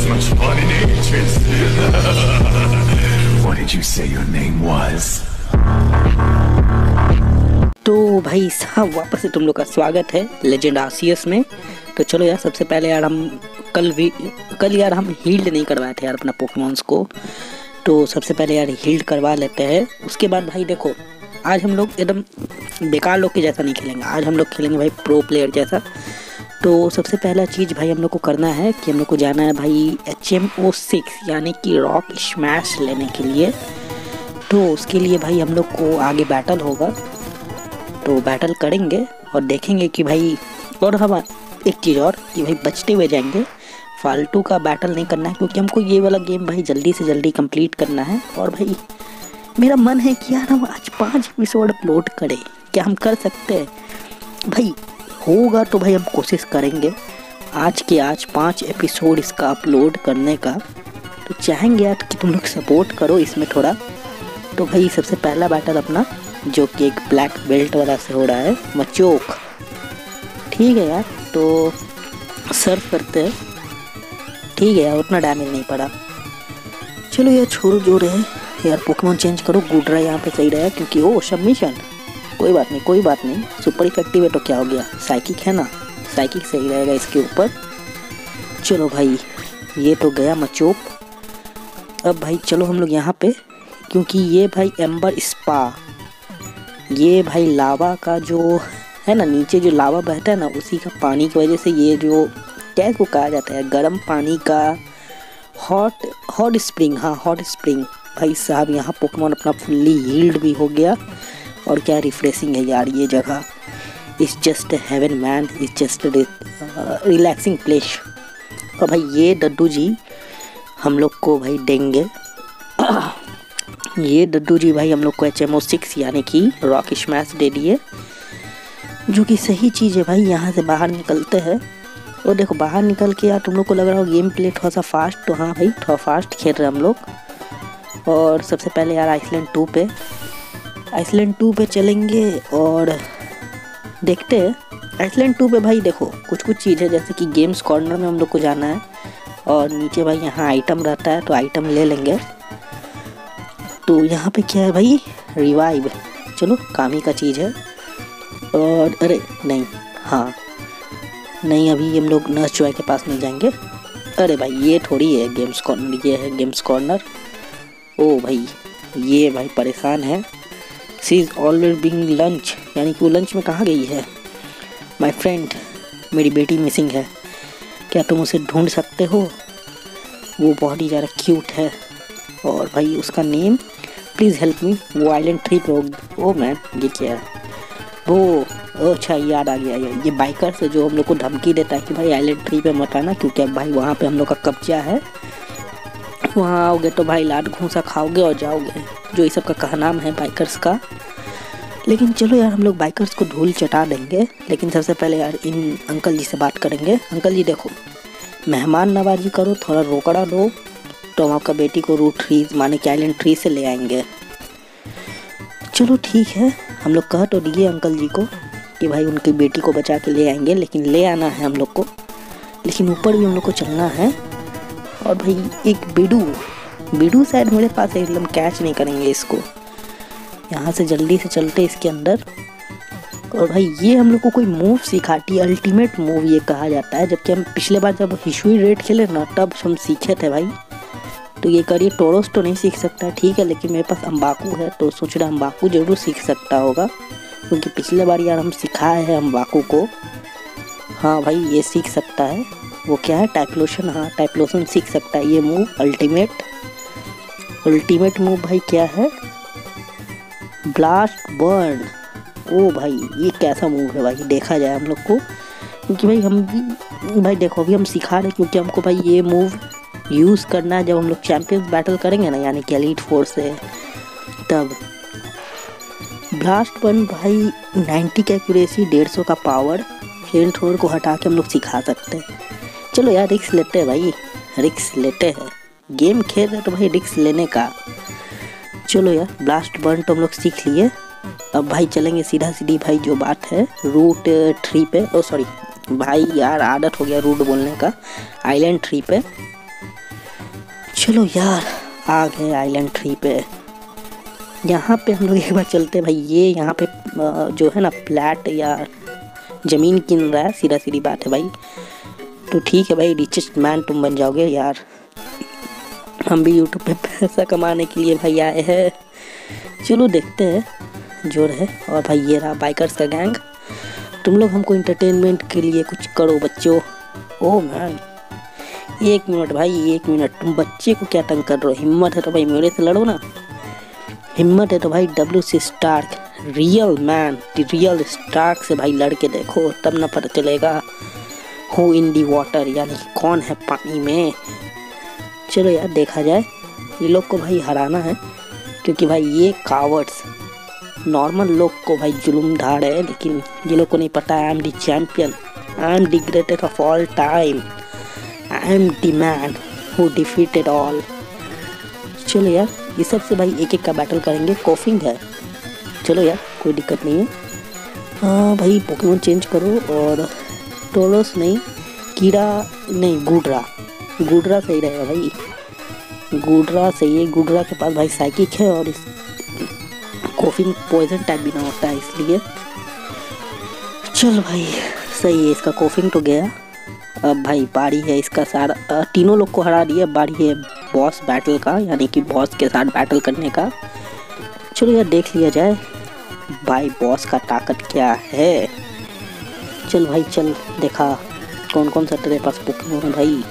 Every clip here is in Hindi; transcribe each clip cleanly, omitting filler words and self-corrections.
much fun in ages. What did you say your name was? तो भाई साहब वापस से तुम लोग का स्वागत है लेजेंड आरसीएस में। तो चलो यार, सबसे पहले यार हम कल यार हम हील्ड नहीं करवाए थे यार अपना पोकेमॉन्स को। तो सबसे पहले यार हील्ड करवा लेते हैं। उसके बाद भाई देखो, आज हम लोग एकदम बेकार लोग के जैसा नहीं खेलेंगे, आज हम लोग खेलेंगे भाई प्रो प्लेयर जैसा। तो सबसे पहला चीज़ भाई हम लोग को करना है कि हम लोग को जाना है भाई HMO6 यानी कि रॉक स्मैश लेने के लिए। तो उसके लिए भाई हम लोग को आगे बैटल होगा, तो बैटल करेंगे और देखेंगे कि भाई, और हम एक चीज़ और कि भाई बचते हुए जाएंगे, फालतू का बैटल नहीं करना है, क्योंकि हमको ये वाला गेम भाई जल्दी से जल्दी कंप्लीट करना है। और भाई मेरा मन है कि यार हम आज 5 एपिसोड अपलोड करें, क्या हम कर सकते हैं भाई? होगा तो भाई हम कोशिश करेंगे आज के आज 5 एपिसोड इसका अपलोड करने का। तो चाहेंगे यार कि तुम लोग सपोर्ट करो इसमें थोड़ा। तो भाई सबसे पहला बैटल अपना जो कि एक ब्लैक बेल्ट वाला से हो रहा है, मचोक। ठीक है यार, तो सर्व करते हैं। ठीक है यार, उतना डैमेज नहीं पड़ा। चलो यार छोड़ो जो रहे यार, पोकेमॉन चेंज करो। गुडरा यहाँ पे सही रहा, क्योंकि ओ सबमिशन, कोई बात नहीं। सुपर इफेक्टिव है तो क्या हो गया, साइकिक है ना, साइकिक सही रहेगा इसके ऊपर। चलो भाई ये तो गया मचोक। अब भाई चलो हम लोग यहाँ पे, क्योंकि ये भाई एम्बर स्पा, ये भाई लावा का जो है ना, नीचे जो लावा बहता है ना, उसी का पानी की वजह से ये जो क्या इसको कहा जाता है, गर्म पानी का हॉट स्प्रिंग। हाँ हॉट स्प्रिंग। भाई साहब यहाँ पोकेमॉन अपना फुल्ली हील्ड भी हो गया। और क्या रिफ्रेशिंग है यार ये जगह, it's just heaven man, it's just relaxing place. और भाई ये डड्डू जी हम लोग को भाई देंगे ये डड्डू जी भाई हम लोग को HMO6 यानी कि रॉक स्मैश दे दिए, जो कि सही चीज़ है भाई। यहाँ से बाहर निकलते हैं। और देखो बाहर निकल के यार तुम लोग को लग रहा हो गेम प्ले थोड़ा सा फास्ट, तो हाँ भाई थोड़ा फास्ट खेल रहे हैं हम लोग। और सबसे पहले यार आइसलैंड 2 पे चलेंगे और देखते हैं। आइसलैंड 2 पे भाई देखो कुछ चीज़ है, जैसे कि गेम्स कॉर्नर में हम लोग को जाना है और नीचे भाई यहाँ आइटम रहता है, तो आइटम ले लेंगे। तो यहाँ पे क्या है भाई, रिवाइव, चलो काम ही का चीज़ है। और अरे नहीं, हाँ नहीं, अभी हम लोग नर्स जॉय के पास नहीं जाएंगे। अरे भाई ये थोड़ी है गेम्स कॉर्नर, ये है गेम्स कॉर्नर। ओ भाई ये भाई परेशान है, she is always being lunch, यानी कि वो लंच में कहाँ गई है? माय फ्रेंड, मेरी बेटी मिसिंग है, क्या तुम उसे ढूंढ सकते हो? वो बहुत ही ज़्यादा क्यूट है। और भाई उसका नेम, प्लीज़ हेल्प मी, वो आइलैंड 3 पे होगी। ओ मैन ये क्या है वो? अच्छा याद आ गया, ये बाइकर से जो हम लोग को धमकी देता है कि भाई आइलैंड 3 पे मत आना, क्योंकि अब भाई वहाँ पे हम लोग का कब्जा है, वहाँ आओगे तो भाई लात घूंसा खाओगे और जाओगे, जो ये सब का कहनाम है बाइकर्स का। लेकिन चलो यार हम लोग बाइकर्स को धूल चटा देंगे। लेकिन सबसे पहले यार इन अंकल जी से बात करेंगे। अंकल जी देखो, मेहमान नवाजी करो, थोड़ा रोकड़ा दो, तो हम आपका बेटी को रूट 3 माने कि आइलैंड 3 से ले आएंगे। चलो ठीक है, हम लोग कह तो दिए अंकल जी को कि भाई उनकी बेटी को बचा के ले आएंगे, लेकिन ले आना है हम लोग को, लेकिन ऊपर भी हम लोग को चलना है। और भाई एक बिडू शायद मेरे पास है, एकदम कैच नहीं करेंगे इसको, यहाँ से जल्दी से चलते इसके अंदर। और भाई ये हम लोग को कोई मूव सिखाती है, अल्टीमेट मूव ये कहा जाता है, जबकि हम पिछले बार जब हिशुई रेड खेले ना तब हम सीखे थे भाई। तो ये करिए, टोरोस तो नहीं सीख सकता ठीक है, लेकिन मेरे पास अम्बाकू है, तो सोच रहा अम्बाकू जरूर सीख सकता होगा, क्योंकि पिछले बार यार हम सिखाए हैं अम्बाकू को। हाँ भाई ये सीख सकता है, वो क्या है, टाइप्लोशन। हाँ टाइप्लोशन सीख सकता है ये मूव, अल्टीमेट मूव भाई क्या है, ब्लास्ट बर्न। ओ भाई ये कैसा मूव है भाई, देखा जाए हम लोग को, क्योंकि भाई हम भी भाई देखो अभी हम सिखा रहे, क्योंकि हमको भाई ये मूव यूज़ करना है जब हम लोग चैंपियंस बैटल करेंगे ना, यानी कि एलीट 4 से, तब। ब्लास्ट बर्न भाई 90 की एक्यूरेसी, 150 का पावर, फ्लेम थ्रोअर को हटा के हम लोग सिखा सकते हैं। चलो यार रिक्स लेते हैं भाई, रिक्स लेते हैं, गेम खेल रहे तो भाई रिक्स लेने का। चलो यार ब्लास्ट बर्न तो हम लोग सीख लिए। अब भाई चलेंगे सीधा सीधी भाई जो बात है रूट 3 पे, ओ सॉरी भाई यार आदत हो गया रूट बोलने का, आइलैंड 3 पे। चलो यार आ गए आइलैंड 3 पे। यहाँ पे हम लोग एक बार चलते हैं भाई। ये यहाँ पे जो है ना फ्लैट या ज़मीन किन रहा है, सीधा सीधी बात है भाई। तो ठीक है भाई, रिचेस्ट मैन तुम बन जाओगे यार। हम भी यूट्यूब पे पैसा कमाने के लिए भाई आए हैं। चलो देखते हैं जो रहे। और भाई ये रहा बाइकर्स का गैंग। तुम लोग हमको इंटरटेनमेंट के लिए कुछ करो बच्चों। ओह मैन, 1 मिनट भाई, 1 मिनट। तुम बच्चे को क्या तंग कर रहे हो? हिम्मत है तो भाई मेरे से लड़ो ना। हिम्मत है तो भाई WC Stark, real man, real Stark से भाई लड़के देखो, तब ना पता चलेगा हु इन दी वाटर, यानी कौन है पानी में। चलो यार देखा जाए। ये लोग को भाई हराना है, क्योंकि भाई ये कावर्ड्स नॉर्मल लोग को भाई जुल्म धाड़ है, लेकिन ये लोग को नहीं पता I am the champion, I am the greatest of all time, I am the man who defeated all. चलो यार ये सब से भाई एक एक का बैटल करेंगे। कोफिंग है, चलो यार कोई दिक्कत नहीं है। हाँ भाई पोकेमोन चेंज करो। और टोलोस नहीं, कीड़ा नहीं, गुडरा सही रहेगा भाई। गुडरा सही है। गुडरा के पास भाई साइकिक है और इस कोफिंग पॉइजन टाइप भी ना होता है, इसलिए चल भाई सही है। इसका कोफिंग तो गया। अब भाई बारी है इसका सारा, तीनों लोग को हरा दिया। बारी है बॉस बैटल का, यानी कि बॉस के साथ बैटल करने का। चलो यार देख लिया जाए भाई बॉस का ताकत क्या है। चल भाई चल, देखा कौन कौन सा तेरे पास पोकेमोन है भाई।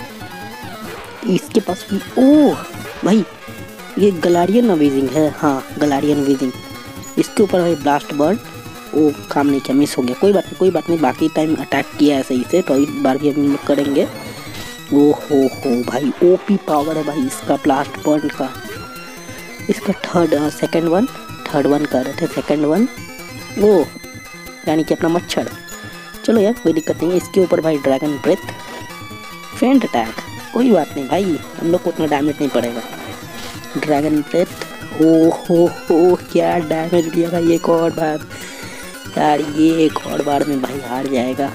इसके पास भी, ओह भाई ये गलारियन वीजिंग है। हाँ गलारियन वीजिंग। इसके ऊपर भाई ब्लास्ट बर्ड, वो काम नहीं किया, मिस हो गया। कोई बात नहीं, कोई बात नहीं, बाकी टाइम अटैक किया है सही से, तो इस बार भी हम लोग करेंगे। ओ हो भाई ओपी पावर है भाई इसका ब्लास्ट बर्ड का। इसका सेकंड वन कर रहे थे, सेकंड वन वो यानी कि अपना मच्छर। चलो यार कोई दिक्कत नहीं है। इसके ऊपर भाई ड्रैगन ब्रेथ, फेंट अटैक, कोई बात नहीं भाई, हम लोग को उतना डैमेज नहीं पड़ेगा। ड्रैगन ब्रेथ, ओ हो क्या डैमेज दिया भाई एक और बार यार। ये एक और बार में भाई हार जाएगा।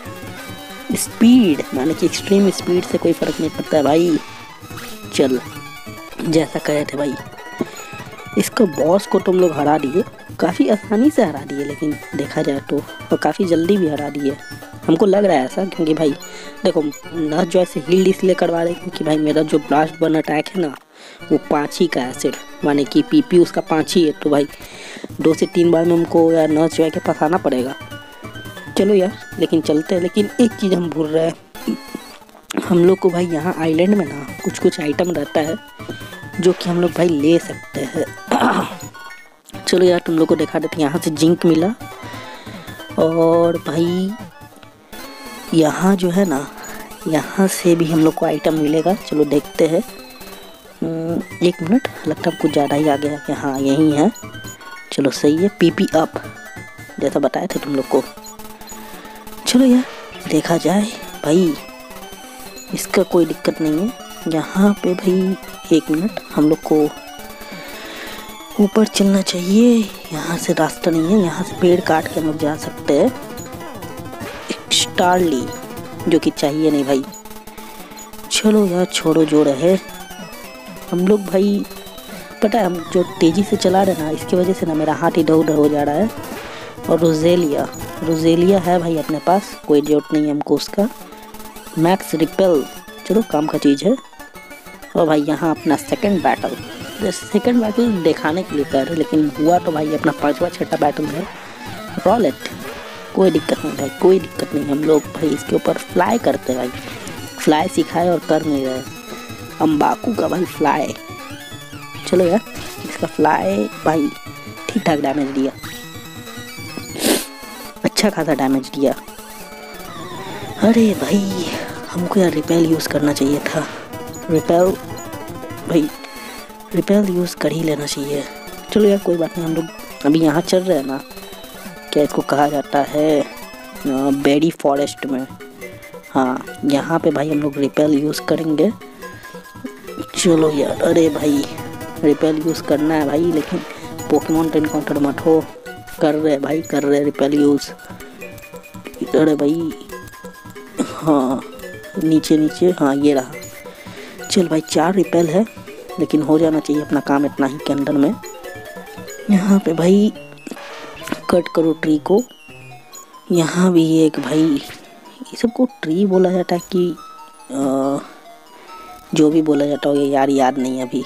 स्पीड माने कि एक्सट्रीम स्पीड से कोई फ़र्क नहीं पड़ता है भाई। चल जैसा कहे थे भाई, इसको बॉस को तुम लोग हरा दिए, काफ़ी आसानी से हरा दिए, लेकिन देखा जाए तो काफ़ी जल्दी भी हरा दिए। हमको लग रहा है ऐसा, क्योंकि भाई देखो न जो ऐसे हील्ड इसलिए करवा रहे, क्योंकि भाई मेरा जो ब्लास्ट बर्न अटैक है ना वो 5 ही का एसिड, माने कि PP उसका 5 ही है, तो भाई 2 से 3 बार में हमको यार नर्स जो है के पास आना पड़ेगा। चलो यार लेकिन चलते हैं। लेकिन एक चीज़ हम भूल रहे हैं, हम लोग को भाई यहाँ आइलैंड में ना कुछ आइटम रहता है जो कि हम लोग भाई ले सकते हैं। चलो यार तुम लोग को दिखा देते। यहाँ से जिंक मिला, और भाई यहाँ जो है ना यहाँ से भी हम लोग को आइटम मिलेगा। चलो देखते हैं। 1 मिनट, लगता है कुछ ज़्यादा ही आ गया कि हाँ यही है। चलो सही है, PP अप जैसा बताए थे तुम लोग को। चलो यार देखा जाए भाई, इसका कोई दिक्कत नहीं है। यहाँ पे भाई 1 मिनट, हम लोग को ऊपर चलना चाहिए। यहाँ से रास्ता नहीं है, यहाँ से पेड़ काट के हम लोग जा सकते हैं। स्टारली जो कि चाहिए नहीं भाई। चलो यार छोड़ो जो रहे। हम लोग भाई पता है हम जो तेज़ी से चला रहे ना, इसकी वजह से ना मेरा हाथ इधर उधर हो जा रहा है। और रोजेलिया है भाई अपने पास, कोई जरूरत नहीं है हमको उसका। मैक्स रिपेल, चलो काम का चीज़ है। और भाई यहाँ अपना सेकंड बैटल दिखाने के लिए कर रहे, लेकिन हुआ तो भाई अपना 5वां 6ठा बैटल है। रॉलेट, कोई दिक्कत नहीं भाई, कोई दिक्कत नहीं। हम लोग भाई इसके ऊपर फ्लाई करते भाई, फ्लाई सिखाए और कर नहीं रहे। अम्बाकू का भाई फ्लाई, चलो यार इसका फ्लाई भाई ठीक ठाक डैमेज दिया, अच्छा खासा डैमेज दिया। अरे भाई हमको यार रिपेल यूज़ करना चाहिए था। रिपेल यूज़ कर ही लेना चाहिए। चलो यार कोई बात नहीं। हम लोग अभी यहाँ चल रहे हैं ना, क्या इसको कहा जाता है, बेरी फॉरेस्ट में। हाँ यहाँ पे भाई हम लोग रिपेल यूज़ करेंगे। चलो यार, अरे भाई रिपेल यूज़ करना है भाई, लेकिन पोकेमोन तो इनकाउंटर मत हो। कर रहे रिपेल यूज़। अरे भाई हाँ नीचे हाँ ये रहा। चल भाई 4 रिपेल है, लेकिन हो जाना चाहिए अपना काम इतना ही के अंदर में। यहाँ पे भाई कट करो ट्री को। यहाँ भी एक भाई, ये सबको ट्री बोला जाता है कि जो भी बोला जाता हो यार, याद नहीं अभी।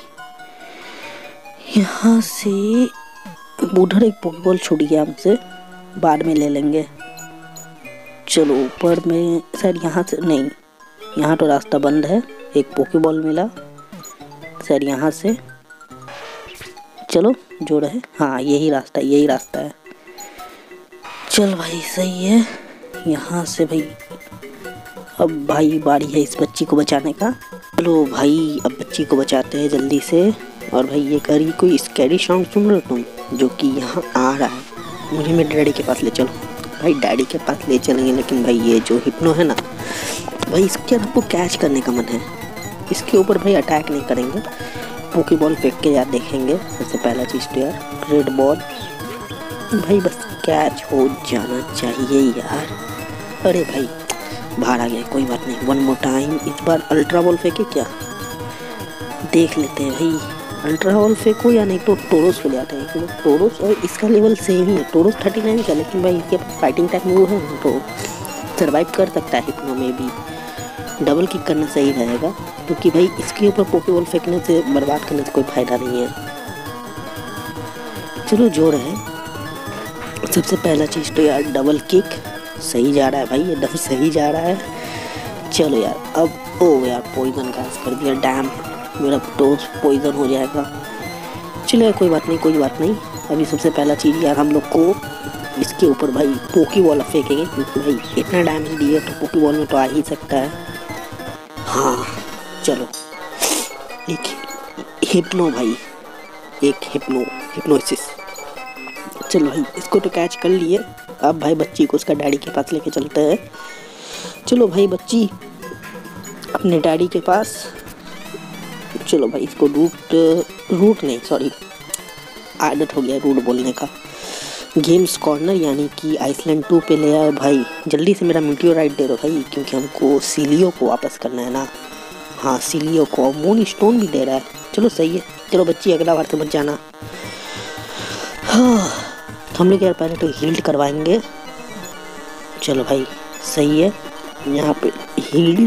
यहाँ से उधर एक पोकेबॉल छूट गया हमसे, बाद में ले लेंगे। चलो ऊपर में शायद यहाँ से नहीं, यहाँ तो रास्ता बंद है। एक पोकेबॉल मिला शायद यहाँ से, चलो जो रहे, हाँ यही रास्ता है। चल भाई सही है। यहाँ से भाई अब भाई बारी है इस बच्ची को बचाने का। चलो भाई अब बच्ची को बचाते हैं जल्दी से। और भाई ये करी कोई स्कैरी साउंड सुन रहे हो तुम, जो कि यहाँ आ रहा है। मुझे मेरे डैडी के पास ले चलो। भाई डैडी के पास ले चलेंगे, लेकिन भाई ये जो हिप्नो है ना भाई, इसके आपको कैच करने का मन है। इसके ऊपर भाई अटैक नहीं करेंगे, पोकेबॉल फेंक के यार देखेंगे। सबसे पहला चीज़ तो यार रेड बॉल भाई बस कैच हो जाना चाहिए यार। अरे भाई बाहर आ गया, कोई बात नहीं। वन मोर टाइम, इस बार अल्ट्रा बॉल फेंके क्या, देख लेते हैं भाई। अल्ट्रा बॉल फेंको या नहीं तो टोरोस को ले आते हैं, क्योंकि टोरोस और इसका लेवल सेम ही है। टोरोस 39 का, लेकिन भाई इसके फाइटिंग टाइप में वो है तो सर्वाइव कर सकता है हिप्नो में भी। डबल किक करना सही रहेगा, क्योंकि भाई इसके ऊपर पोकेबॉल फेंकने से, बर्बाद करने से कोई फ़ायदा नहीं है। चलो जो रहे, सबसे पहला चीज़ तो यार डबल किक सही जा रहा है भाई, एकदम सही जा रहा है। चलो यार अब ओ यार पॉइजन गैस कर दिया, डैम मेरा टोस्ट पॉइजन हो जाएगा। चलो यार कोई बात नहीं। अभी सबसे पहला चीज़ यार हम लोग को इसके ऊपर भाई पोकेबॉल फेंकेंगे, क्योंकि भाई इतना डैमेज दिया तो पोकेबॉल में तो आ ही सकता है। हाँ चलो एक हिप्नो भाई, एक हिप्नोसिस। चलो भाई इसको तो कैच कर लिए। अब भाई बच्ची को उसका डैडी के पास लेके चलते हैं। चलो भाई बच्ची अपने डैडी के पास। चलो भाई इसको रूट नहीं, सॉरी आदत हो गया रूट बोलने का। गेम्स कॉर्नर यानी कि आइसलैंड 2 पे ले आए भाई। जल्दी से मेरा मीटियोराइट दे दो भाई, क्योंकि हमको सिलियो को वापस करना है ना। हाँ सिलियो को, मून स्टोन भी दे रहा है। चलो सही है। चलो बच्ची अगला बार से मत जाना। हाँ हम लोग यार पहले तो हील्ड करवाएंगे। चलो भाई सही है। यहाँ पे हील्ड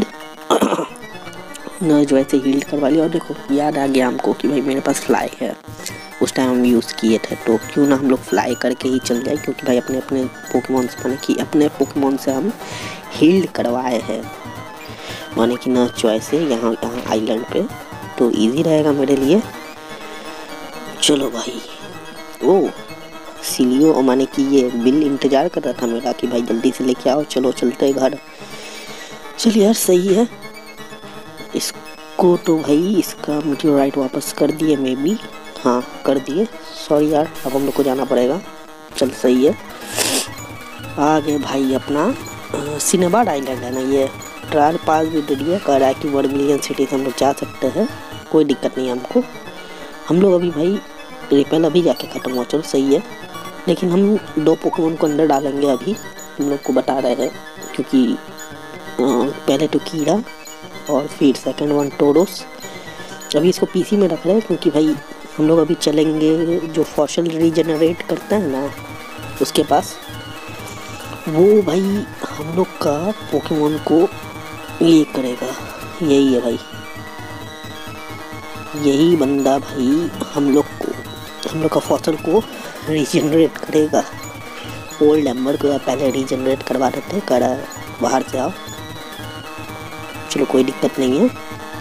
न जो ऐसे हील्ड करवा लिया। और देखो याद आ गया हमको कि भाई मेरे पास फ्लाई है, उस टाइम हम यूज़ किए थे, तो क्यों ना हम लोग फ्लाई करके ही चल जाए, क्योंकि भाई अपने पोकेमॉन से माने कि अपने पोकेमॉन से हम हील्ड करवाए हैं, माने कि ना चॉइस है यहाँ आइलैंड पे, तो इजी रहेगा मेरे लिए। चलो भाई ओ सिलियो माने कि ये बिल इंतज़ार कर रहा था मेरा कि भाई जल्दी से लेके आओ, चलो चलते घर। चल यार सही है। इसको तो भाई इसका मीटियोराइट वापस कर दिए मे बी, हाँ कर दिए। सॉरी यार अब हम लोग को जाना पड़ेगा। चल सही है। आगे भाई अपना सिनेबाड आइलैंड है ना, ये ट्रायल पास भी दे दिया, कह रहा है कि 1 मिलियन सिटी से हम लोग जा सकते हैं, कोई दिक्कत नहीं है हमको। हम लोग अभी भाई रिपेल अभी जाके ख़त्म हुआ, चलो सही है। लेकिन हम 2 पोकेमॉन को अंदर डालेंगे अभी, हम लोग को बता रहे हैं, क्योंकि पहले तो कीड़ा और फिर सेकंड वन टोरोस। अभी इसको पीसी में रख रहे हैं, क्योंकि भाई हम लोग अभी चलेंगे जो फॉसिल रीजनरेट करता है ना उसके पास, वो भाई हम लोग का पोकेमॉन को ये करेगा। यही है भाई, यही बंदा भाई हम लोग का फॉसिल को रीजनरेट करेगा। ओल्ड एम्बर को पहले रीजनरेट करवा देते, करा बाहर से आओ। चलो कोई दिक्कत नहीं है,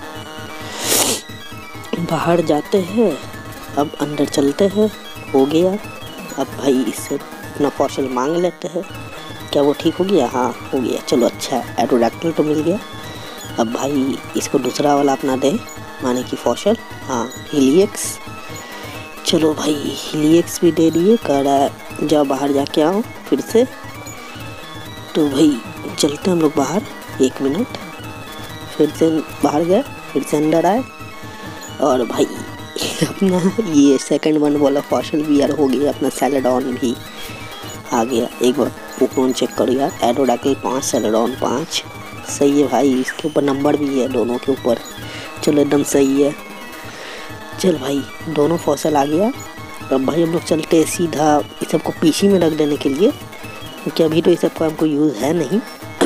बाहर जाते हैं। अब अंदर चलते हैं, हो गया। अब भाई इससे अपना फॉसिल मांग लेते हैं, क्या वो ठीक हो गया? हाँ हो गया, चलो अच्छा है। एडोडैक्टिल तो मिल गया। अब भाई इसको दूसरा वाला अपना दे, माने कि फॉसिल, हाँ हिलियक्स। चलो भाई हिलियक्स भी दे दिए, कह रहा है जाओ बाहर जाके आओ फिर से। तो भाई चलते हम लोग बाहर, 1 मिनट। फिर से बाहर गए, फिर से अंदर आए, और भाई अपना ये सेकंड वन वाला फॉसिल भी यार हो गया, अपना सैलेडॉन भी आ गया। एक बार पोकेमॉन चेक करो यार, एडोडैक्टिल 5, सैलेडॉन 5, सही है भाई। इसके ऊपर नंबर भी है दोनों के ऊपर। चलो एकदम सही है। चल भाई दोनों फॉसल आ गया। अब भाई हम लोग चलते हैं सीधा इस सबको पीसी में रख देने के लिए, क्योंकि अभी तो इस सब का हमको यूज़ है नहीं।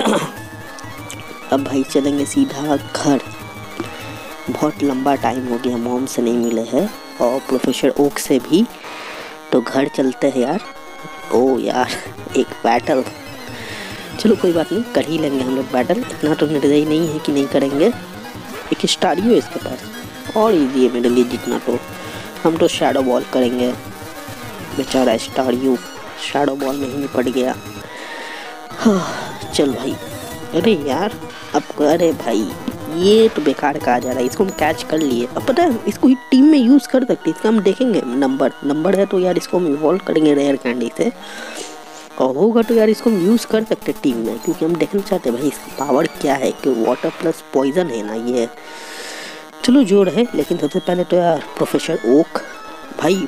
अब भाई चलेंगे सीधा घर। बहुत लंबा टाइम हो गया मॉम से नहीं मिले हैं और प्रोफेसर ओक से भी, तो घर चलते हैं यार। ओ यार एक बैटल, चलो कोई बात नहीं कर ही लेंगे हम लोग बैटल, इतना तो निर्दयी नहीं है कि नहीं करेंगे। एक स्टारियो है इसके पास और इजी है मेरे लिए जीतना, तो हम तो शैडो बॉल करेंगे। बेचारा स्टारियो शैडो बॉल में ही निपट गया। हाँ चल भाई, अरे यार अब अरे भाई ये तो बेकार कहा जा रहा है, इसको हम कैच कर लिए। अब पता है इसको ही टीम में यूज़ कर सकते, इसका हम देखेंगे नंबर है तो यार इसको हम इवॉल्व करेंगे रेयर कैंडी से, और होगा तो यार इसको हम यूज़ कर सकते टीम में, क्योंकि हम देखना चाहते हैं भाई इसका पावर क्या है, कि वाटर प्लस पॉइजन है ना ये। चलो जो रहे, लेकिन सबसे पहले तो यार प्रोफेसर ओक भाई,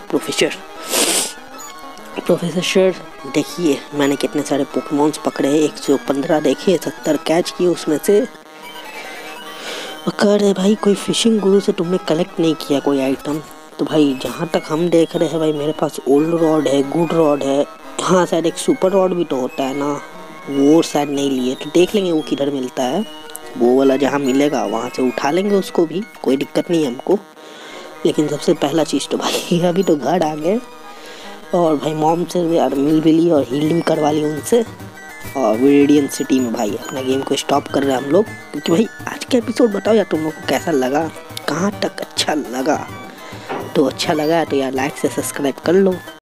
प्रोफेसर देखिए मैंने कितने सारे पोकेमॉन्स पकड़े हैं, 115 देखे, 70 कैच किए उसमें से। कह रहे भाई कोई फिशिंग गुरु से तुमने कलेक्ट नहीं किया कोई आइटम, तो भाई जहाँ तक हम देख रहे हैं भाई मेरे पास ओल्ड रॉड है, गुड रॉड है, हाँ शायद एक सुपर रॉड भी तो होता है ना, वो शायद नहीं लिए, तो देख लेंगे वो किधर मिलता है, वो वाला जहाँ मिलेगा वहाँ से उठा लेंगे उसको भी, कोई दिक्कत नहीं है हमको। लेकिन सबसे पहला चीज़ तो भाई अभी तो घर आ गए, और भाई मॉम से यार मिल भी ली और हील भी करवा ली उनसे, और विरेडियन सिटी में भाई अपना गेम को स्टॉप कर रहे हैं हम लोग। क्योंकि भाई आज का एपिसोड बताओ यार तुम लोग को कैसा लगा, कहाँ तक अच्छा लगा, तो अच्छा लगा तो यार लाइक से सब्सक्राइब कर लो।